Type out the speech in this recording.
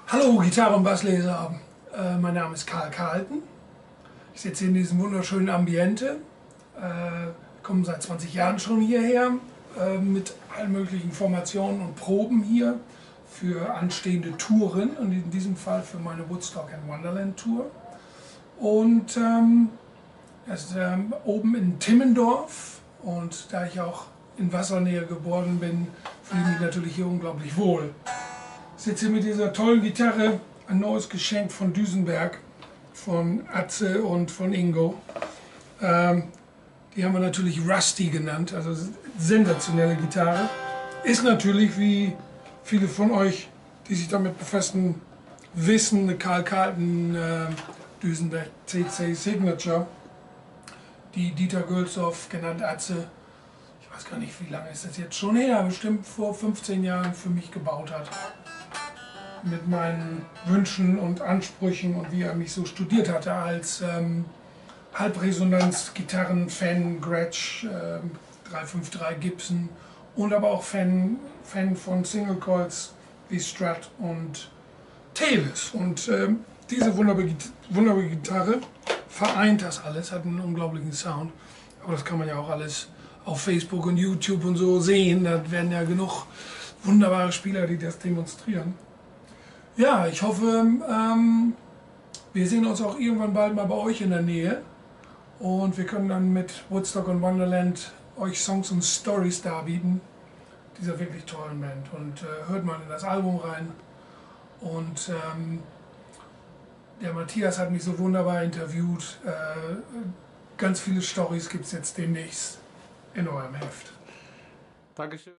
Hallo Gitarre- und Bassleser, mein Name ist Karl Carlton. Ich sitze in diesem wunderschönen Ambiente, komme seit 20 Jahren schon hierher mit allen möglichen Formationen und Proben hier für anstehende Touren und in diesem Fall für meine Woodstock and Wonderland Tour. Und das ist oben in Timmendorf, und da ich auch in Wassernähe geboren bin, fühle ich mich natürlich hier unglaublich wohl. Ich sitze hier mit dieser tollen Gitarre, ein neues Geschenk von Duesenberg, von Atze und von Ingo. Die haben wir natürlich Rusty genannt, also sensationelle Gitarre. Ist natürlich, wie viele von euch, die sich damit befassen, wissen, eine Karl Carlton Duesenberg CC Signature, die Dieter Gülshoff, genannt Atze, ich weiß gar nicht, wie lange ist das jetzt schon her, bestimmt vor 15 Jahren für mich gebaut hat. Mit meinen Wünschen und Ansprüchen und wie er mich so studiert hatte als Halbresonanz-Gitarren-Fan, Gretsch, 353 Gibson, und aber auch Fan von Single Coils wie Strat und Teles. Und diese wunderbare Gitarre vereint das alles, hat einen unglaublichen Sound. Aber das kann man ja auch alles auf Facebook und YouTube und so sehen. Da werden ja genug wunderbare Spieler, die das demonstrieren. Ja, ich hoffe, wir sehen uns auch irgendwann bald mal bei euch in der Nähe. Und wir können dann mit Woodstock und Wonderland euch Songs und Stories darbieten, dieser wirklich tollen Band. Und hört mal in das Album rein. Und der Matthias hat mich so wunderbar interviewt. Ganz viele Stories gibt es jetzt demnächst in eurem Heft. Dankeschön.